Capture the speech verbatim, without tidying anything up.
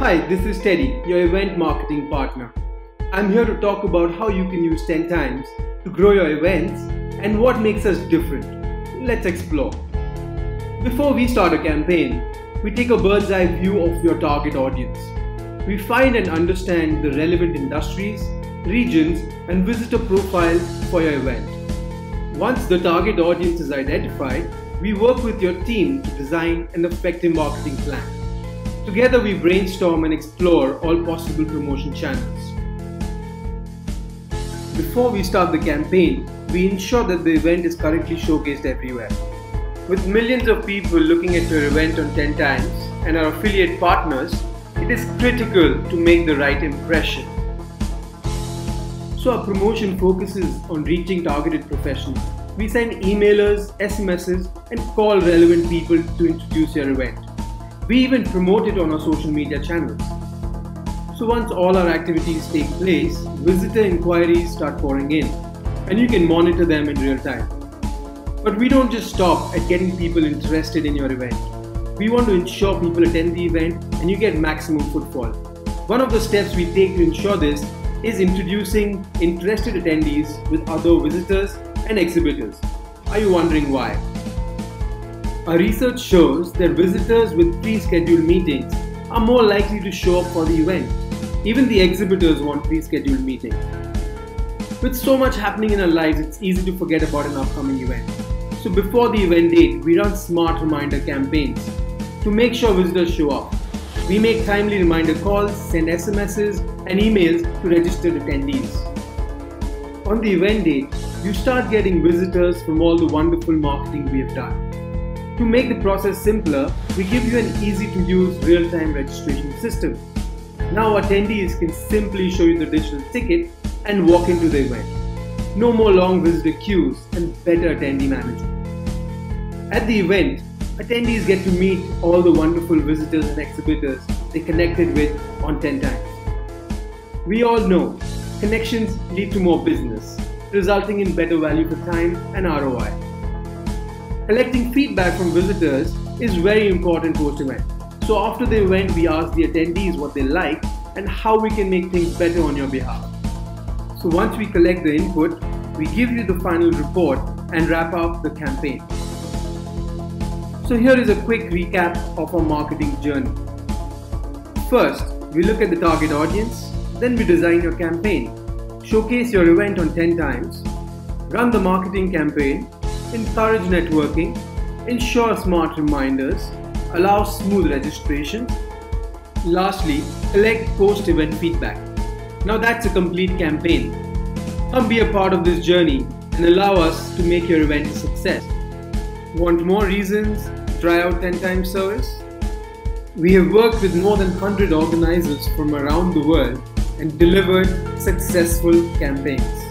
Hi, this is Teddy, your event marketing partner. I'm here to talk about how you can use ten times to grow your events and what makes us different. Let's explore. Before we start a campaign, we take a bird's eye view of your target audience. We find and understand the relevant industries, regions, and visitor profiles for your event. Once the target audience is identified, we work with your team to design an effective marketing plan. Together we brainstorm and explore all possible promotion channels. Before we start the campaign, we ensure that the event is correctly showcased everywhere. With millions of people looking at your event on ten times and our affiliate partners, it is critical to make the right impression. So our promotion focuses on reaching targeted professionals. We send emailers, S M Ses, and call relevant people to introduce your event. We even promote it on our social media channels. So once all our activities take place, visitor inquiries start pouring in, and you can monitor them in real time. But we don't just stop at getting people interested in your event. We want to ensure people attend the event and you get maximum footfall. One of the steps we take to ensure this is introducing interested attendees with other visitors and exhibitors. Are you wondering why? Our research shows that visitors with pre-scheduled meetings are more likely to show up for the event. Even the exhibitors want pre-scheduled meetings. With so much happening in our lives, it's easy to forget about an upcoming event. So before the event date, we run smart reminder campaigns to make sure visitors show up. We make timely reminder calls, send S M Ses and emails to registered attendees. On the event date, you start getting visitors from all the wonderful marketing we have done. To make the process simpler, we give you an easy-to-use real-time registration system. Now attendees can simply show you the digital ticket and walk into the event. No more long visitor queues and better attendee management. At the event, attendees get to meet all the wonderful visitors and exhibitors they connected with on ten times. We all know connections lead to more business, resulting in better value for time and R O I. Collecting feedback from visitors is very important post-event. So after the event, we ask the attendees what they like and how we can make things better on your behalf. So once we collect the input, we give you the final report and wrap up the campaign. So here is a quick recap of our marketing journey. First, we look at the target audience, then we design your campaign, showcase your event on ten times, run the marketing campaign, encourage networking, ensure smart reminders, allow smooth registration. Lastly, collect post-event feedback. Now that's a complete campaign. Come be a part of this journey and allow us to make your event a success. Want more reasons to try out ten times service? We have worked with more than one hundred organizers from around the world and delivered successful campaigns.